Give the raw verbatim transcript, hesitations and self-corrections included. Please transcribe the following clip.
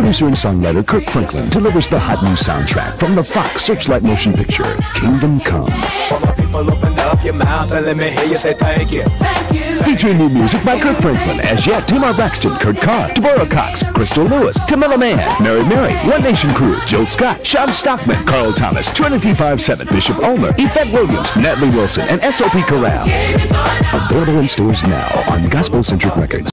producer and songwriter Kirk Franklin delivers the hot new soundtrack from the Fox Searchlight motion picture, Kingdom Come. Open up your mouth and let me hear you say thank you. Thank you. Featuring new music by Kirk Franklin, as yet Tamar Braxton, Kurt Carr, Deborah Cox, Crystal Lewis, Camilla Mann, Mary Mary, One Nation Crew, Jill Scott, Sean Stockman, Carl Thomas, Trinity five seven, Bishop Ulmer, Yvette Williams, Natalie Wilson, and S O P Corral. Available in stores now on Gospel Centric Records.